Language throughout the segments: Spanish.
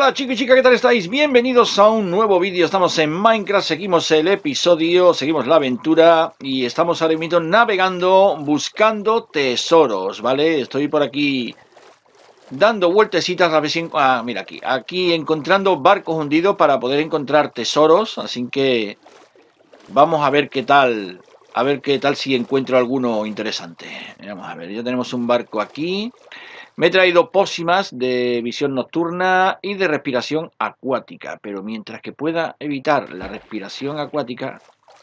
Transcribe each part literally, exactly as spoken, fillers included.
Hola chicos y chicas, ¿qué tal estáis? Bienvenidos a un nuevo vídeo. Estamos en Minecraft, seguimos el episodio, seguimos la aventura y estamos ahora mismo navegando, buscando tesoros, ¿vale? Estoy por aquí dando vueltecitas a ver si... Ah, mira aquí, aquí encontrando barcos hundidos para poder encontrar tesoros, así que vamos a ver qué tal, a ver qué tal si encuentro alguno interesante. Vamos a ver, ya tenemos un barco aquí. Me he traído pócimas de visión nocturna y de respiración acuática, pero mientras que pueda evitar la respiración acuática,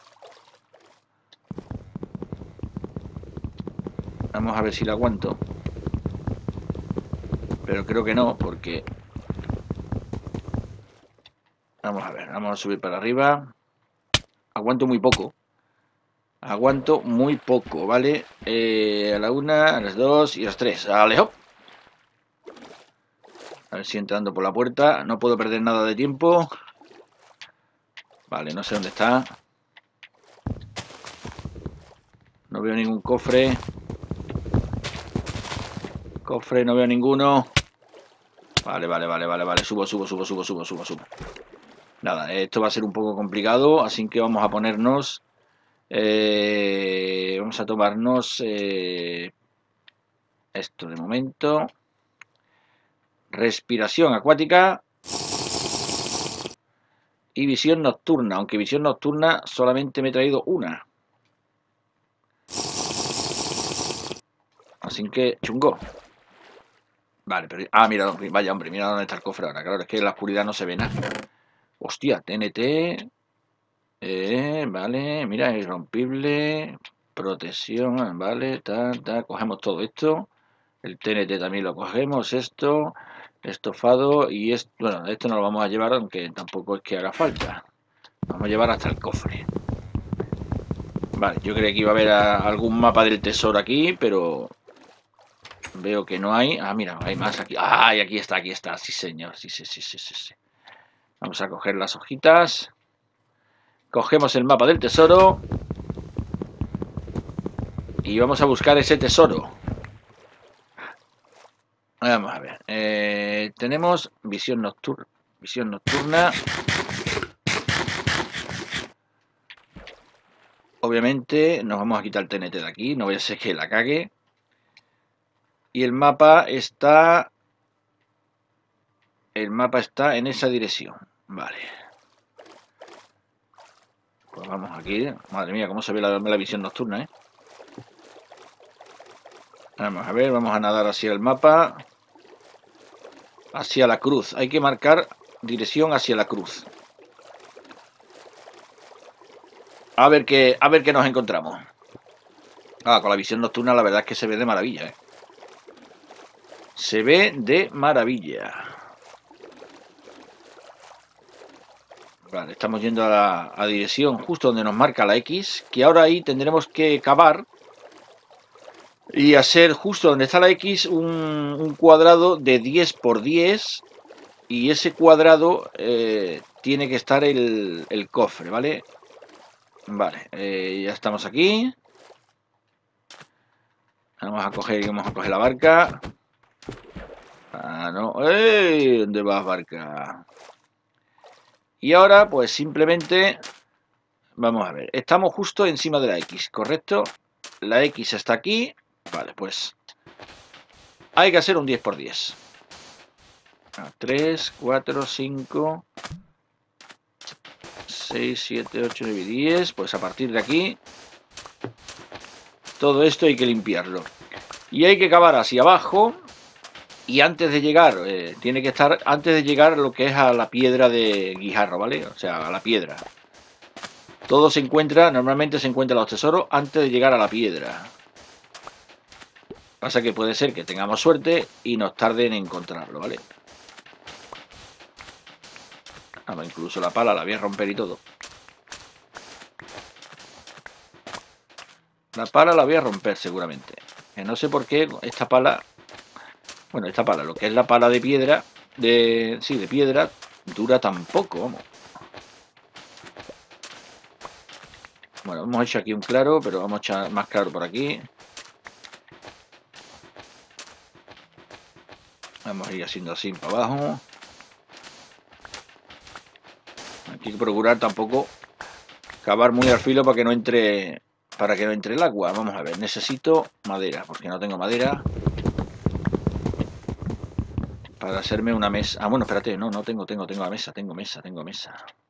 vamos a ver si la aguanto. Pero creo que no, porque... Vamos a ver, vamos a subir para arriba. Aguanto muy poco. Aguanto muy poco, ¿vale? Eh, a la una, a las dos y a las tres. ¡Alejo! A ver si entrando por la puerta. No puedo perder nada de tiempo. Vale, no sé dónde está. No veo ningún cofre. Cofre, no veo ninguno. Vale, vale, vale, vale, vale. Subo, subo, subo, subo, subo, subo, subo. Nada, esto va a ser un poco complicado, así que vamos a ponernos... Eh, vamos a tomarnos... Eh, esto de momento. Respiración acuática. Y visión nocturna, aunque visión nocturna solamente me he traído una. Así que chungo. Vale, pero... Ah, mira, vaya hombre, mira dónde está el cofre ahora. Claro, es que en la oscuridad no se ve nada. Hostia, T N T... Eh, vale, mira, irrompible, protección, vale, tal, tal, cogemos todo esto, el T N T también lo cogemos, esto, estofado y esto, bueno, esto no lo vamos a llevar, aunque tampoco es que haga falta, vamos a llevar hasta el cofre. Vale, yo creía que iba a haber a, algún mapa del tesoro aquí, pero veo que no hay. Ah, mira, hay más aquí. Ah, y aquí está, aquí está, sí señor, sí, sí, sí, sí, sí, sí. Vamos a coger las hojitas. Cogemos el mapa del tesoro y vamos a buscar ese tesoro. Vamos a ver. Eh, tenemos visión nocturna. Visión nocturna. Obviamente nos vamos a quitar el T N T de aquí. No voy a ser que la cague. Y el mapa está... El mapa está en esa dirección. Vale. Pues vamos aquí. Madre mía, cómo se ve la, la visión nocturna, ¿eh? Vamos a ver, vamos a nadar hacia el mapa. Hacia la cruz. Hay que marcar dirección hacia la cruz. A ver qué, a ver qué nos encontramos. Ah, con la visión nocturna la verdad es que se ve de maravilla, ¿eh? Se ve de maravilla. Vale, estamos yendo a la a dirección justo donde nos marca la X, que ahora ahí tendremos que cavar y hacer justo donde está la X un, un cuadrado de diez por diez y ese cuadrado eh, tiene que estar el, el cofre, ¿vale? Vale, eh, ya estamos aquí. Vamos a coger, vamos a coger la barca. Ah, no. ¡Ey! ¿Dónde vas, barca? Y ahora, pues simplemente... Vamos a ver. Estamos justo encima de la X, ¿correcto? La X está aquí. Vale, pues... Hay que hacer un diez por diez. tres, cuatro, cinco... seis, siete, ocho, nueve, diez. Pues a partir de aquí... Todo esto hay que limpiarlo. Y hay que cavar hacia abajo... Y antes de llegar, eh, tiene que estar antes de llegar a lo que es a la piedra de guijarro, ¿vale? O sea, a la piedra. Todo se encuentra, normalmente se encuentran los tesoros antes de llegar a la piedra. Pasa que puede ser que tengamos suerte y nos tarden en encontrarlo, ¿vale? Ah, incluso la pala la voy a romper y todo. La pala la voy a romper seguramente. Que no sé por qué esta pala... Bueno, esta pala, lo que es la pala de piedra, de sí, de piedra, dura tan poco, vamos. Bueno, hemos hecho aquí un claro, pero vamos a echar más claro por aquí. Vamos a ir haciendo así para abajo. Hay que procurar tampoco cavar muy al filo para que no entre para que no entre el agua. Vamos a ver, necesito madera, porque no tengo madera para hacerme una mesa. Ah, bueno, espérate, no, no tengo, tengo, tengo la mesa, tengo mesa, tengo mesa.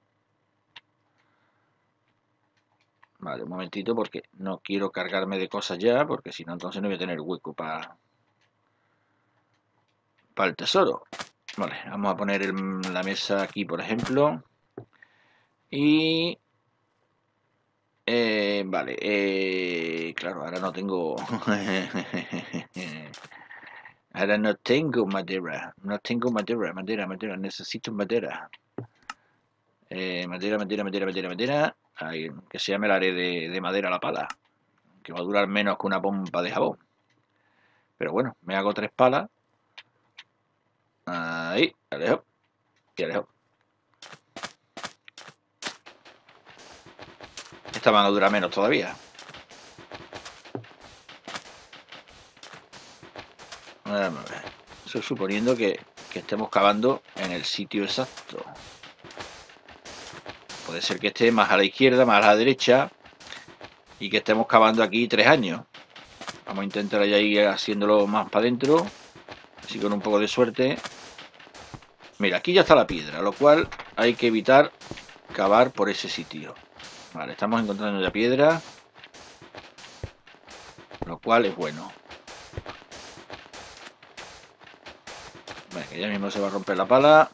Vale, un momentito, porque no quiero cargarme de cosas ya, porque si no, entonces no voy a tener hueco para para el tesoro. Vale, vamos a poner el, la mesa aquí, por ejemplo. Y... Eh, vale, eh, claro, ahora no tengo... ahora no tengo madera. No tengo madera, madera, madera. Necesito madera. Eh, madera, madera, madera, madera, madera. Ahí, que se llame la haré de, de madera a la pala. Que va a durar menos que una pompa de jabón. Pero bueno, me hago tres palas. Ahí, alejo. Y alejo. Esta van a durar menos todavía. Vamos a ver. Eso suponiendo que, que estemos cavando en el sitio exacto. Puede ser que esté más a la izquierda, más a la derecha. Y que estemos cavando aquí tres años. Vamos a intentar ya ir haciéndolo más para adentro. Así con un poco de suerte. Mira, aquí ya está la piedra, lo cual hay que evitar cavar por ese sitio. Vale, estamos encontrando ya piedra. Lo cual es bueno. Venga, ya mismo se va a romper la pala.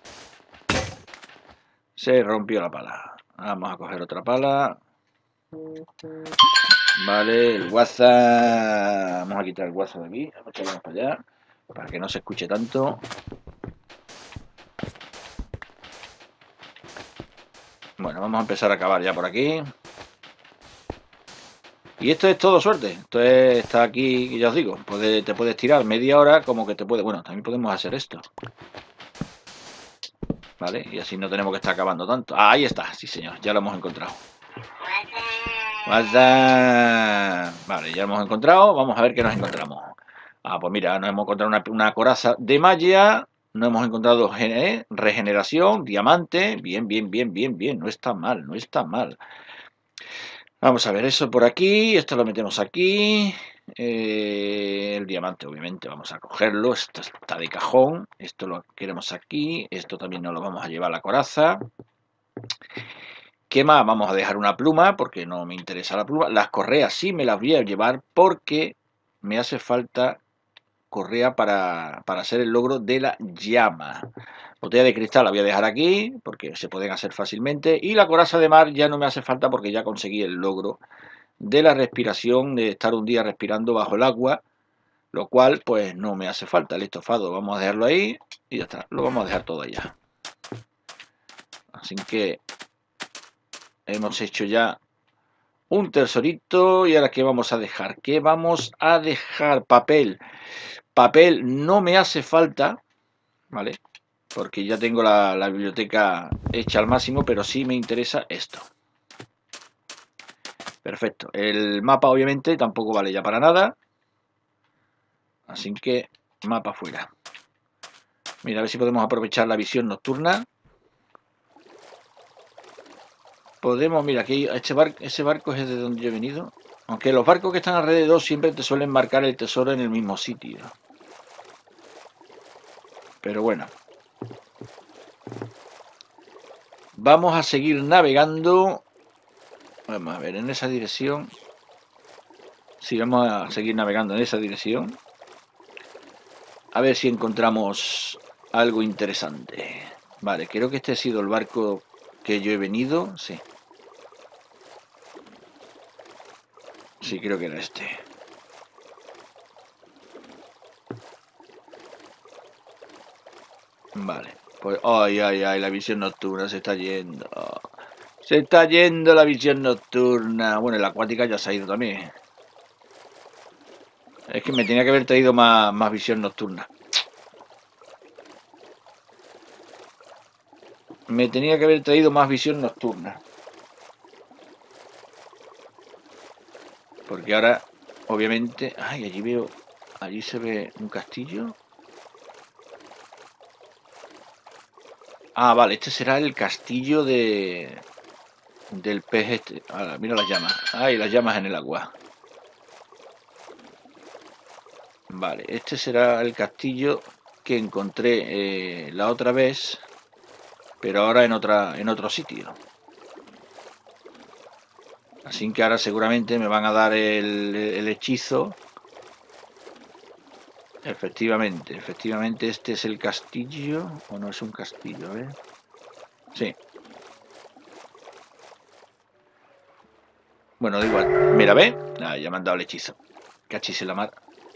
Se rompió la pala. Vamos a coger otra pala. Vale, el WhatsApp. Vamos a quitar el WhatsApp de aquí. Vamos a echarlo para allá. Para que no se escuche tanto. Bueno, vamos a empezar a cavar ya por aquí. Y esto es todo suerte. Esto es, está aquí, ya os digo. Puede, te puedes tirar media hora como que te puede... Bueno, también podemos hacer esto. Vale, y así no tenemos que estar cavando tanto. Ah, ahí está, sí señor, ya lo hemos encontrado. WhatsApp. Vale, ya lo hemos encontrado. Vamos a ver qué nos encontramos. Ah, pues mira, nos hemos encontrado una, una coraza de malla. No hemos encontrado ¿eh? regeneración, diamante. Bien, bien, bien, bien, bien. No está mal, no está mal. Vamos a ver eso por aquí. Esto lo metemos aquí. Eh, el diamante, obviamente, vamos a cogerlo. Esto está de cajón. Esto lo queremos aquí. Esto también nos lo vamos a llevar a la coraza. ¿Qué más? Vamos a dejar una pluma porque no me interesa la pluma. Las correas sí me las voy a llevar porque me hace falta correa para, para hacer el logro de la llama. Botella de cristal la voy a dejar aquí porque se pueden hacer fácilmente. Y la coraza de mar ya no me hace falta porque ya conseguí el logro de la respiración, de estar un día respirando bajo el agua, lo cual pues no me hace falta. El estofado vamos a dejarlo ahí y ya está. Lo vamos a dejar todo allá. Así que hemos hecho ya un tesorito. Y ahora ¿qué vamos a dejar? ¿Qué vamos a dejar? Papel. Papel no me hace falta, ¿vale? Porque ya tengo la, la biblioteca hecha al máximo, pero sí me interesa esto. Perfecto. El mapa obviamente tampoco vale ya para nada. Así que mapa fuera. Mira, a ver si podemos aprovechar la visión nocturna. Podemos, mira, aquí este bar, ese barco es de donde yo he venido. Aunque los barcos que están alrededor siempre te suelen marcar el tesoro en el mismo sitio. Pero bueno. Vamos a seguir navegando. Vamos a ver, en esa dirección. Sí, vamos a seguir navegando en esa dirección. A ver si encontramos algo interesante. Vale, creo que este ha sido el barco que yo he venido. Sí. Sí, creo que era este. Vale. Pues, ay, ay, ay, la visión nocturna se está yendo. Se está yendo la visión nocturna. Bueno, la acuática ya se ha ido también. Es que me tenía que haber traído más, más visión nocturna. Me tenía que haber traído más visión nocturna. Porque ahora, obviamente... Ay, allí veo... Allí se ve un castillo. Ah, vale, este será el castillo de... del pez este. Ah, mira las llamas. Ay, las llamas en el agua. Vale, este será el castillo que encontré eh, la otra vez, pero ahora en otra, en otro sitio. Así que ahora seguramente me van a dar el, el hechizo. Efectivamente, efectivamente este es el castillo. ¿O no es un castillo? A ver. Sí. Bueno, da igual. Mira, ¿ve? Ah, ya me han dado el hechizo. Cachis en la mar.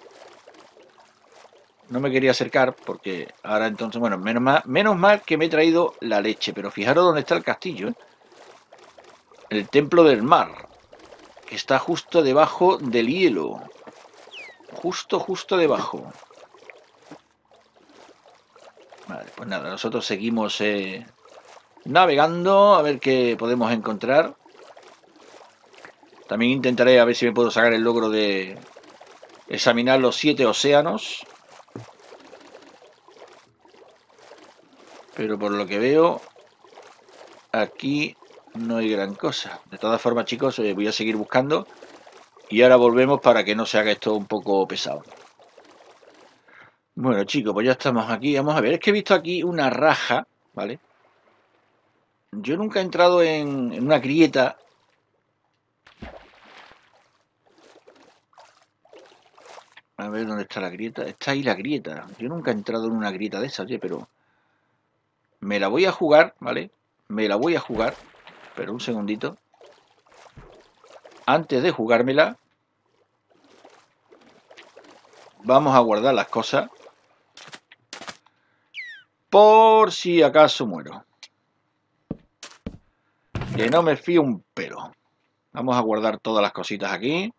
No me quería acercar porque ahora entonces, bueno, menos mal, menos mal que me he traído la leche. Pero fijaros dónde está el castillo, ¿eh? El templo del mar. Que está justo debajo del hielo. Justo, justo debajo. Vale, pues nada, nosotros seguimos eh, navegando a ver qué podemos encontrar. También intentaré a ver si me puedo sacar el logro de examinar los siete océanos. Pero por lo que veo, aquí no hay gran cosa. De todas formas, chicos, eh, voy a seguir buscando. Y ahora volvemos para que no se haga esto un poco pesado. Bueno, chicos, pues ya estamos aquí. Vamos a ver, es que he visto aquí una raja, ¿vale? Yo nunca he entrado en, en una grieta. A ver dónde está la grieta. Está ahí la grieta. Yo nunca he entrado en una grieta de esas, oye, pero... me la voy a jugar, ¿vale? Me la voy a jugar. Pero un segundito. Antes de jugármela, vamos a guardar las cosas. Por si acaso muero. Que no me fío un pelo. Vamos a guardar todas las cositas aquí.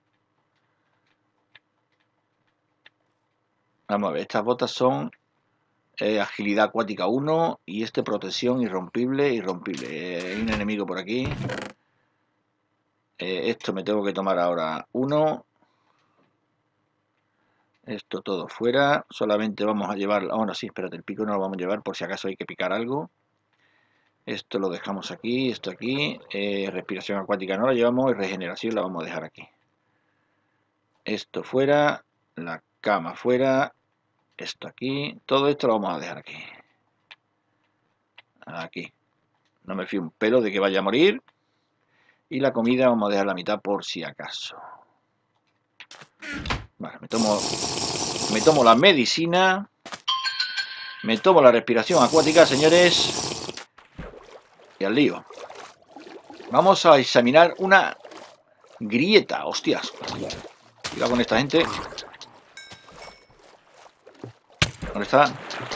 Vamos a ver, estas botas son eh, agilidad acuática uno y este protección irrompible, irrompible. Eh, hay un enemigo por aquí. Eh, esto me tengo que tomar ahora uno. Esto todo fuera. Solamente vamos a llevar... Ah, bueno, sí, espérate, el pico no lo vamos a llevar por si acaso hay que picar algo. Esto lo dejamos aquí, esto aquí. Eh, respiración acuática no la llevamos y regeneración la vamos a dejar aquí. Esto fuera. La cama fuera. Esto aquí. Todo esto lo vamos a dejar aquí. Aquí. No me fío un pelo de que vaya a morir. Y la comida vamos a dejar la mitad por si acaso. Vale, me tomo, me tomo la medicina. Me tomo la respiración acuática, señores. Y al lío. Vamos a examinar una grieta. Hostias. Cuidado con esta gente. ¿Dónde está?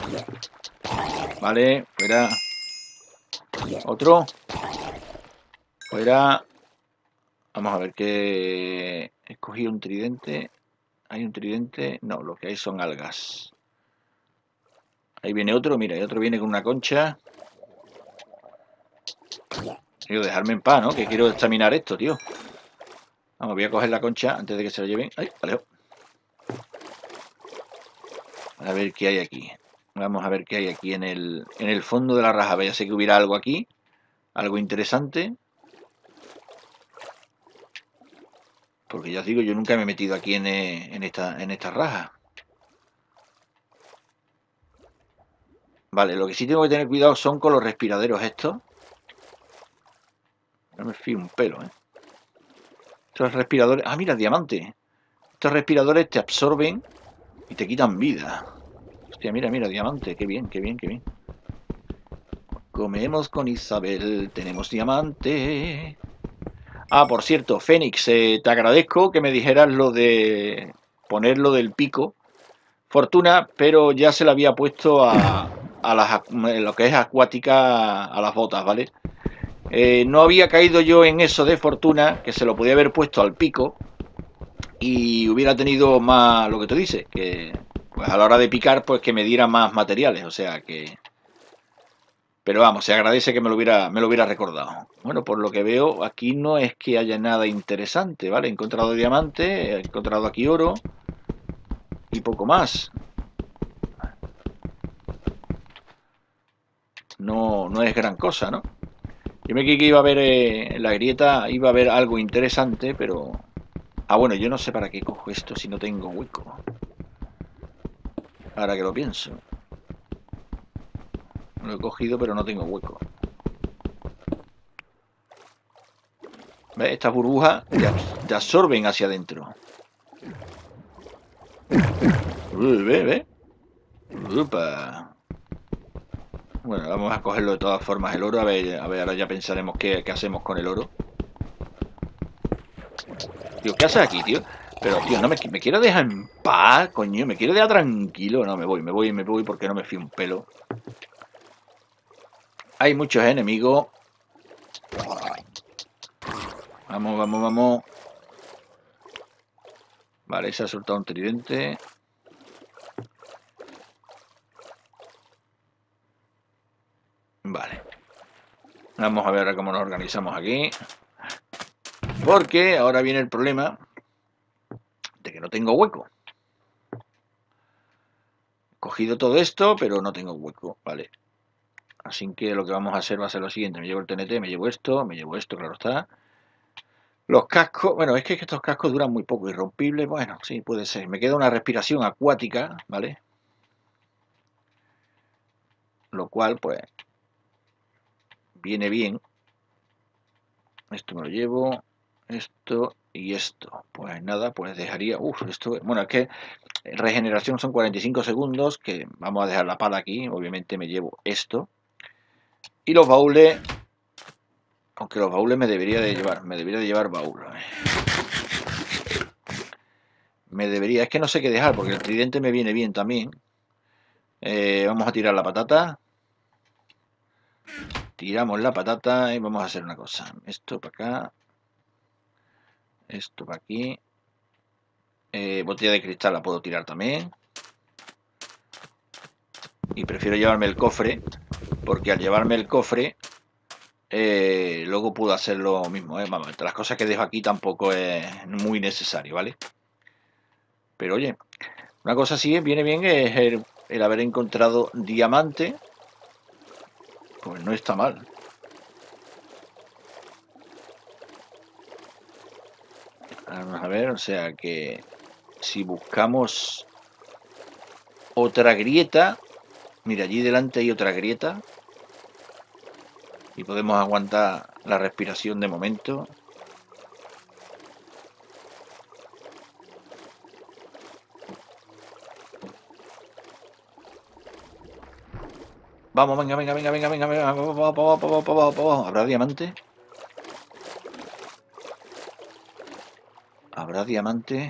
Vale, fuera. Otro. Fuera. Vamos a ver qué... He escogido un tridente. ¿Hay un tridente? No, lo que hay son algas. Ahí viene otro, mira, y otro viene con una concha. Quiero dejarme en paz, ¿no? Que quiero examinar esto, tío. Vamos, voy a coger la concha antes de que se la lleven. ¡Ay, vale! A ver qué hay aquí. Vamos a ver qué hay aquí en el, en el fondo de la raja. Ya sé que hubiera algo aquí. Algo interesante. Porque ya os digo, yo nunca me he metido aquí en, en, esta, en esta raja. Vale, lo que sí tengo que tener cuidado son con los respiraderos estos. No me fío un pelo, ¿eh? Estos respiradores... Ah, mira, diamante. Estos respiradores te absorben y te quitan vida. Hostia, mira, mira, diamante. Qué bien, qué bien, qué bien. Comemos con Isabel. Tenemos diamante. Ah, por cierto, Fénix, eh, te agradezco que me dijeras lo de ponerlo del pico. Fortuna, pero ya se le había puesto a, a las, lo que es acuática a las botas, ¿vale? Eh, no había caído yo en eso de Fortuna, que se lo podía haber puesto al pico y hubiera tenido más, lo que tú dices, que pues a la hora de picar, pues que me diera más materiales, o sea que... Pero vamos, se agradece que me lo hubiera, me lo hubiera recordado. Bueno, por lo que veo, aquí no es que haya nada interesante, ¿vale? He encontrado diamante, he encontrado aquí oro y poco más. no, no es gran cosa, ¿no? Yo me creí que iba a haber eh, en la grieta, iba a haber algo interesante, pero... Ah, bueno, yo no sé para qué cojo esto si no tengo hueco. Ahora que lo pienso. Lo he cogido, pero no tengo hueco. ¿Ves? Estas burbujas te absorben hacia adentro. ¿Ve? ¿Ve? Upa. Bueno, vamos a cogerlo de todas formas el oro. A ver, a ver, ahora ya pensaremos qué, qué hacemos con el oro. Tío, ¿qué haces aquí, tío? Pero, tío, no me, me quiero dejar en paz, coño. Me quiero dejar tranquilo. No, me voy, me voy, me voy porque no me fío un pelo. Hay muchos enemigos. Vamos, vamos, vamos. Vale, se ha soltado un tridente. Vale. Vamos a ver cómo nos organizamos aquí. Porque ahora viene el problema de que no tengo hueco. He cogido todo esto, pero no tengo hueco. Vale. Así que lo que vamos a hacer va a ser lo siguiente. Me llevo el T N T, me llevo esto, me llevo esto, claro está. Los cascos, bueno, es que estos cascos duran muy poco. Irrompibles, bueno, sí, puede ser. Me queda una respiración acuática, ¿vale? Lo cual, pues, viene bien. Esto me lo llevo, esto y esto. Pues nada, pues dejaría... Uf, esto... Bueno, es que regeneración son cuarenta y cinco segundos, que vamos a dejar la pala aquí. Obviamente me llevo esto. Y los baúles... Aunque los baúles me debería de llevar. Me debería de llevar baúl. Me debería... Es que no sé qué dejar, porque el tridente me viene bien también. Eh, vamos a tirar la patata. Tiramos la patata y vamos a hacer una cosa. Esto para acá. Esto para aquí. Eh, botella de cristal la puedo tirar también. Y prefiero llevarme el cofre, porque al llevarme el cofre, eh, luego puedo hacer lo mismo. ¿eh? Vamos, las cosas que dejo aquí tampoco es muy necesario, ¿vale? Pero oye, una cosa sí viene bien es el, el haber encontrado diamante. Pues no está mal. Vamos a ver, o sea que si buscamos otra grieta, mira, allí delante hay otra grieta y podemos aguantar la respiración de momento. Vamos, venga, venga, venga, venga, venga, venga, vamos, vamos, vamos, vamos, vamos, vamos. ¿Habrá diamante? ¿Habrá diamante?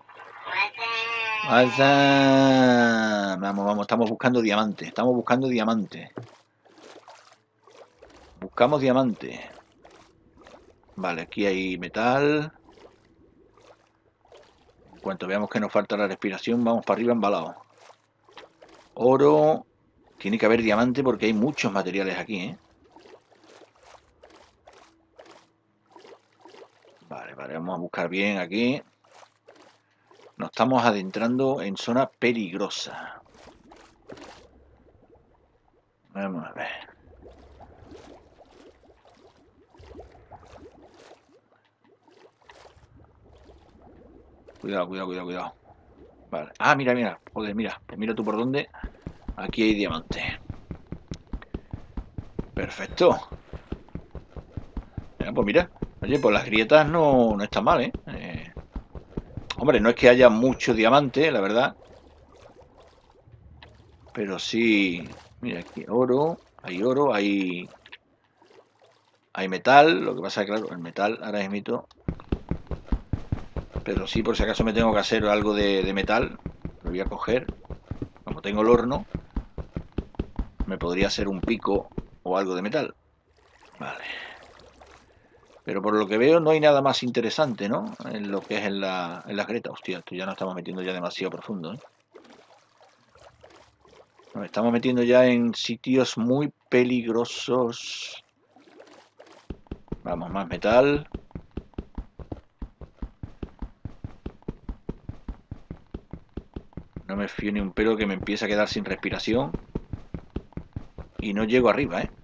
Vamos, vamos, estamos buscando diamante, estamos buscando diamante. Buscamos diamante. Vale, aquí hay metal. En cuanto veamos que nos falta la respiración, vamos para arriba embalados. Oro. Tiene que haber diamante porque hay muchos materiales aquí, ¿eh? Vale, vale, vamos a buscar bien aquí. Nos estamos adentrando en zona peligrosa. Vamos a ver. Cuidado, cuidado, cuidado, cuidado. Vale. Ah, mira, mira. Joder, mira. Pues mira tú por dónde. Aquí hay diamante. Perfecto. Mira, pues mira. Oye, pues las grietas no, no están mal, ¿eh? ¿eh? Hombre, no es que haya mucho diamante, la verdad. Pero sí... Mira, aquí oro. Hay oro, hay... Hay metal. Lo que pasa es que, claro, el metal ahora es mito. Pero sí, por si acaso me tengo que hacer algo de, de metal. Lo voy a coger. Como tengo el horno, me podría hacer un pico o algo de metal. Vale. Pero por lo que veo no hay nada más interesante, ¿no? En lo que es en la, en las grietas. Hostia, esto ya nos estamos metiendo ya demasiado profundo, ¿eh? Nos estamos metiendo ya en sitios muy peligrosos. Vamos, más metal. No me fío ni un pelo que me empiece a quedar sin respiración. Y no llego arriba, ¿eh?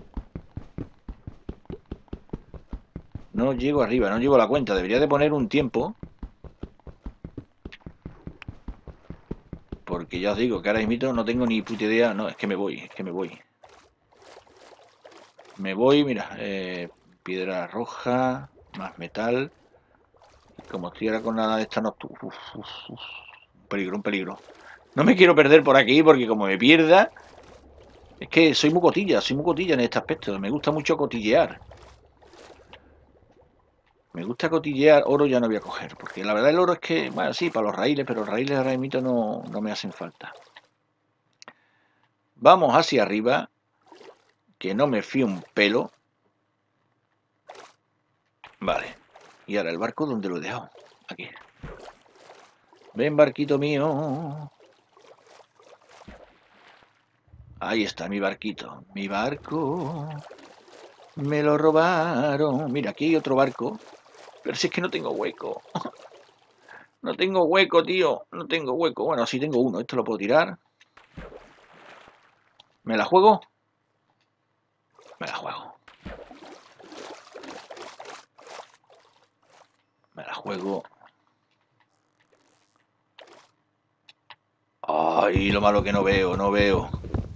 No llego arriba, no llego a la cuenta. Debería de poner un tiempo. Porque ya os digo que ahora mismo no tengo ni puta idea. No, es que me voy, es que me voy. Me voy, mira. Eh, piedra roja, más metal. Como estoy ahora con nada de esta, no... Uf, uf, uf. Un peligro, un peligro. No me quiero perder por aquí porque como me pierda... Es que soy muy cotilla, soy muy cotilla en este aspecto. Me gusta mucho cotillear. Me gusta cotillear. Oro ya no voy a coger. Porque la verdad el oro es que... Bueno, sí, para los raíles, pero los raíles ahora mismo no, no me hacen falta. Vamos hacia arriba. Que no me fío un pelo. Vale. Y ahora el barco, ¿dónde lo he dejado? Aquí. Ven, barquito mío. Ahí está mi barquito. Mi barco. Me lo robaron. Mira, aquí hay otro barco. Pero si es que no tengo hueco. No tengo hueco, tío. No tengo hueco. Bueno, sí tengo uno. Esto lo puedo tirar. ¿Me la juego? Me la juego. Me la juego. Ay, lo malo que no veo, no veo.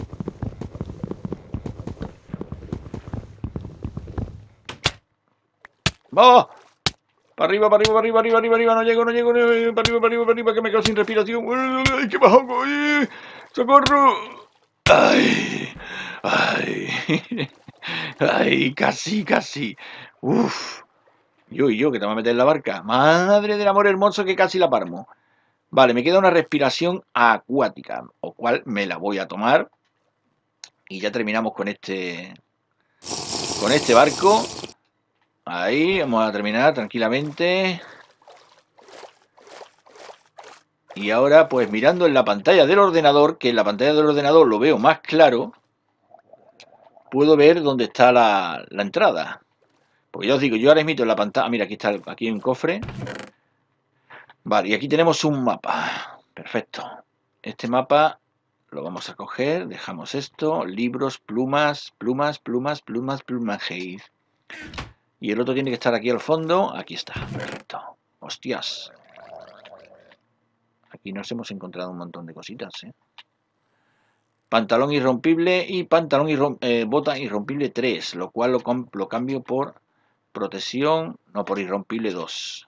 ¡Vamos! Para arriba, para arriba, para arriba, arriba, arriba, arriba, no llego, no llego, no llego, para arriba, para arriba, para arriba, que me quedo sin respiración. ¡Ay, qué bajo! ¡Ay! ¡Socorro! ¡Ay! ¡Ay! ¡Ay! Casi, casi. ¡Uf! Yo y yo, que te voy a meter en la barca. Madre del amor hermoso, que casi la parmo. Vale, me queda una respiración acuática, o cual me la voy a tomar. Y ya terminamos con este... Con este barco. Ahí, vamos a terminar tranquilamente. Y ahora, pues mirando en la pantalla del ordenador, que en la pantalla del ordenador lo veo más claro, puedo ver dónde está la, la entrada. Porque ya os digo, yo ahora mismo en la pantalla... Mira, aquí está, aquí hay un cofre. Vale, y aquí tenemos un mapa. Perfecto. Este mapa lo vamos a coger, dejamos esto, libros, plumas, plumas, plumas, plumas, plumaje. Y el otro tiene que estar aquí al fondo. Aquí está, perfecto. Hostias. Aquí nos hemos encontrado un montón de cositas, ¿eh? Pantalón irrompible y pantalón irrom eh, bota irrompible tres, lo cual lo, lo cambio por protección, no, por irrompible dos.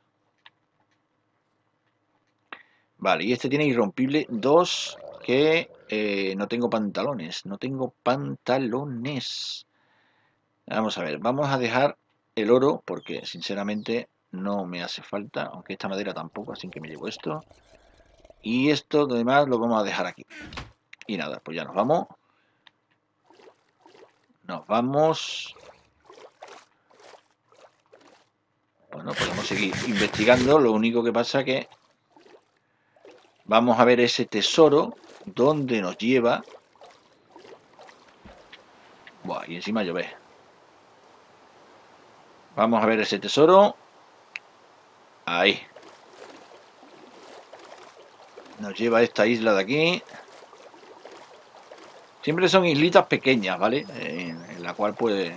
Vale, y este tiene irrompible dos, que eh, no tengo pantalones, no tengo pantalones. Vamos a ver, vamos a dejar el oro porque sinceramente no me hace falta, aunque esta madera tampoco, así que me llevo esto. Y esto demás lo vamos a dejar aquí. Y nada, pues ya nos vamos. Nos vamos. Bueno, podemos seguir investigando, lo único que pasa que vamos a ver ese tesoro, dónde nos lleva. Buah, y encima llueve. Vamos a ver ese tesoro. Ahí. Nos lleva a esta isla de aquí. Siempre son islitas pequeñas, ¿vale? En, en la cual puede,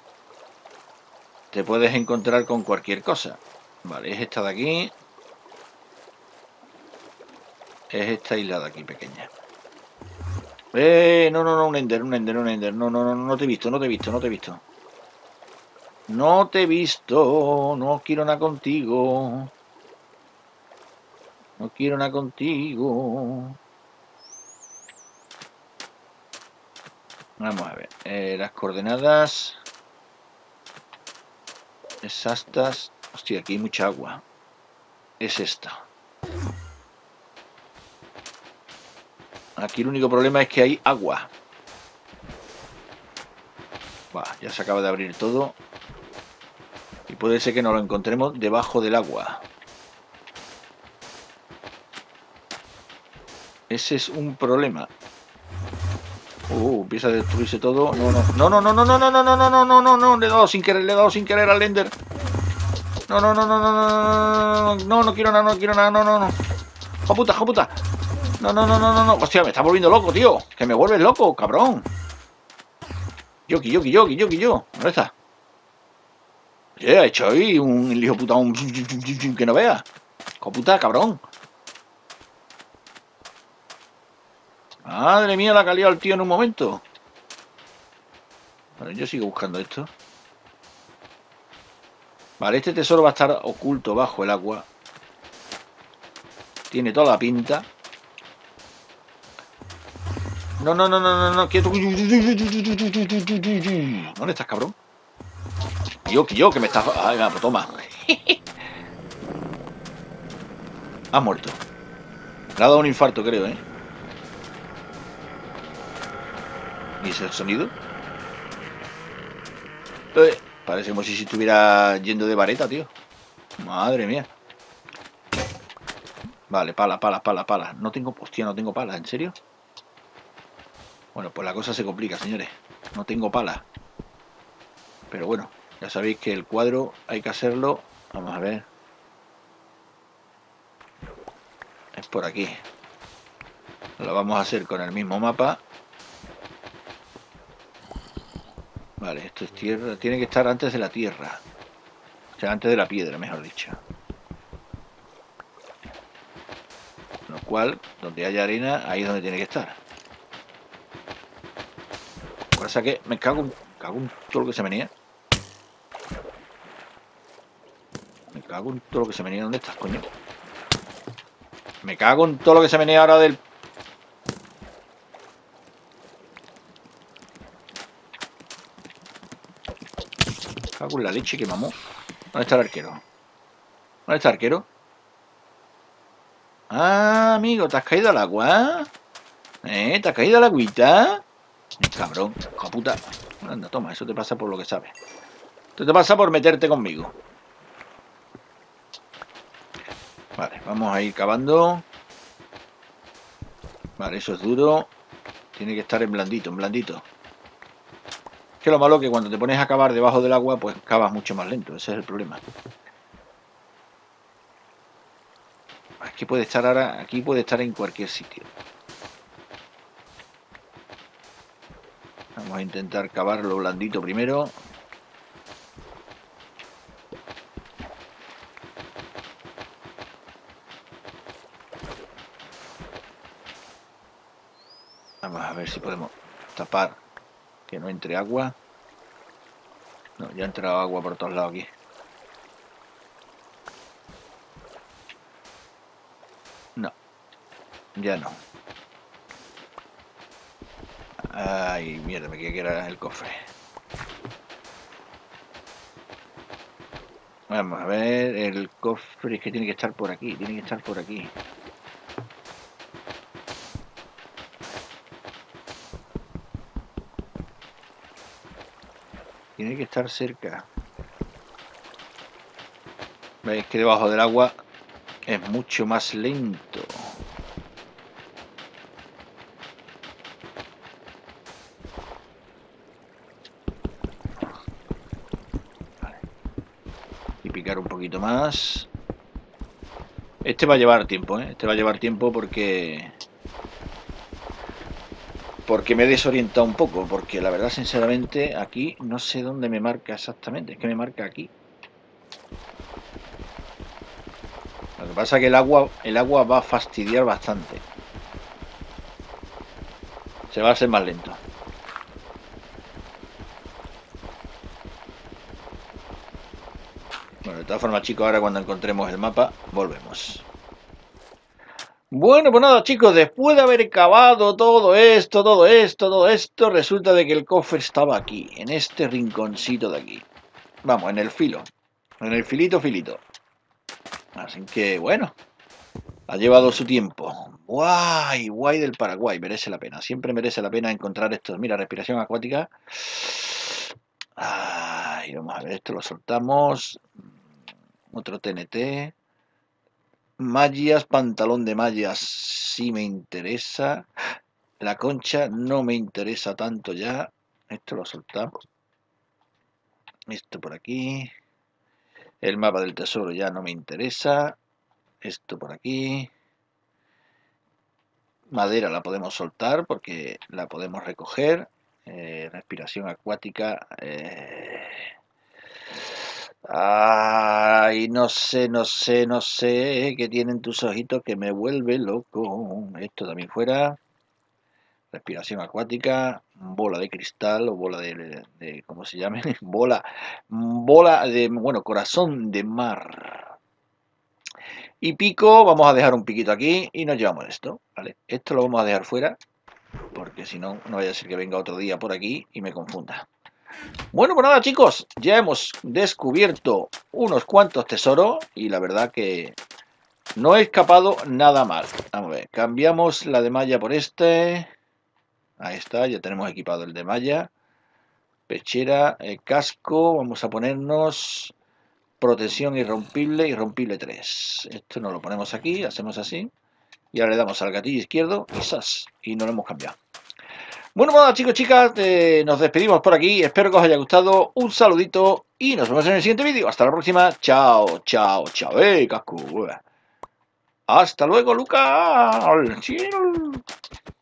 te puedes encontrar con cualquier cosa. Vale, es esta de aquí. Es esta isla de aquí pequeña. Eh, no, no, no, un ender, un ender, un ender. No, no, no, no te he visto, no te he visto, no te he visto. No te he visto, no quiero nada contigo. No quiero nada contigo. Vamos a ver, eh, las coordenadas exactas. Hostia, aquí hay mucha agua. Es esta. Aquí el único problema es que hay agua. Bah, ya se acaba de abrir todo. Y puede ser que nos lo encontremos debajo del agua. Ese es un problema. Uh, empieza a destruirse todo. No, no, no, no, no, no, no, no, no, no, no, no, no, no, le he dado sin querer, le he dado sin querer al Ender. No, no, no, no, no, no, no, no, no quiero nada, no quiero nada, no, no, no. ¡Jo puta, jo puta! No, no, no, no, no, no. Hostia, me está volviendo loco, tío. Que me vuelves loco, cabrón. Yoki, Yoki, Yoki, Yoki, yo. ¿Dónde está? Oye, ha hecho ahí un hijo puta, un que no vea. Hijo puta, cabrón. Madre mía, la que ha liado el tío en un momento. Vale, yo sigo buscando esto. Vale, este tesoro va a estar oculto bajo el agua. Tiene toda la pinta. No, no, no, no, no, no, quieto. ¿Dónde estás, cabrón? Yo, que yo, que me estás... Ay, pues toma. Has muerto. Le ha dado un infarto, creo, ¿eh? ¿Y ese sonido? Eh, parece como si estuviera yendo de vareta, tío. Madre mía. Vale, pala, pala, pala, pala. No tengo... Hostia, no tengo pala, ¿en serio? Bueno, pues la cosa se complica, señores. No tengo pala. Pero bueno, ya sabéis que el cuadro hay que hacerlo. Vamos a ver. Es por aquí. Lo vamos a hacer con el mismo mapa. Vale, esto es tierra. Tiene que estar antes de la tierra. O sea, antes de la piedra, mejor dicho. Lo cual, donde haya arena, ahí es donde tiene que estar. Lo que pasa que me cago en, cago en todo lo que se venía. Me cago en todo lo que se venía. ¿Dónde estás, coño? Me cago en todo lo que se venía ahora del... Cago en la leche que mamó. ¿Dónde está el arquero? ¿Dónde está el arquero? Ah, amigo, ¿te has caído al agua? ¿Eh? ¿Te has caído al agüita? Cabrón, hijo puta. Anda, toma, eso te pasa por lo que sabes. Esto te pasa por meterte conmigo. Vale, vamos a ir cavando. Vale, eso es duro. Tiene que estar en blandito, en blandito. Es que lo malo es que cuando te pones a cavar debajo del agua, pues cavas mucho más lento. Ese es el problema. Es que puede estar ahora, aquí puede estar en cualquier sitio. Vamos a intentar cavarlo blandito primero. Vamos a ver si podemos tapar que no entre agua. No, ya ha entrado agua por todos lados aquí. No, ya no. Ay, mierda, me quedé que era el cofre. Vamos a ver, el cofre es que tiene que estar por aquí, tiene que estar por aquí. Tiene que estar cerca. Veis que debajo del agua es mucho más lento. Vale. Y picar un poquito más. Este va a llevar tiempo, ¿eh? Este va a llevar tiempo porque... Porque me he desorientado un poco. Porque la verdad, sinceramente, aquí no sé dónde me marca exactamente. Es que me marca aquí. Lo que pasa es que el agua, el agua va a fastidiar bastante. Se va a hacer más lento. Bueno, de todas formas, chicos, ahora cuando encontremos el mapa, volvemos. Bueno, pues nada, chicos, después de haber cavado todo esto, todo esto, todo esto, resulta de que el cofre estaba aquí, en este rinconcito de aquí. Vamos, en el filo, en el filito, filito. Así que, bueno, ha llevado su tiempo. Guay, guay del Paraguay, merece la pena. Siempre merece la pena encontrar estos. Mira, respiración acuática. Ay, vamos a ver, esto lo soltamos. Otro T N T. Mallas, pantalón de mallas, sí me interesa. La concha no me interesa tanto ya. Esto lo soltamos. Esto por aquí. El mapa del tesoro ya no me interesa. Esto por aquí. Madera la podemos soltar porque la podemos recoger. Eh, respiración acuática. Eh... Ay, no sé, no sé, no sé. ¿Qué tienen tus ojitos que me vuelve loco? Esto también fuera. Respiración acuática. Bola de cristal o bola de, de, de ¿cómo se llama? Bola. Bola de, bueno, corazón de mar. Y pico, vamos a dejar un piquito aquí y nos llevamos esto, ¿vale? Esto lo vamos a dejar fuera, porque si no, no vaya a ser que venga otro día por aquí y me confunda. Bueno, pues nada, chicos, ya hemos descubierto unos cuantos tesoros y la verdad que no he escapado nada mal. Vamos a ver, cambiamos la de malla por este. Ahí está, ya tenemos equipado el de malla. Pechera, el casco, vamos a ponernos protección irrompible, irrompible tres. Esto nos lo ponemos aquí, hacemos así. Y ahora le damos al gatillo izquierdo y ¡zas! Y no lo hemos cambiado. Bueno, bueno, chicos, chicas, eh, nos despedimos por aquí. Espero que os haya gustado. Un saludito y nos vemos en el siguiente vídeo. Hasta la próxima. Chao, chao, chao. ¡Eh, casco! Hasta luego, Lucas.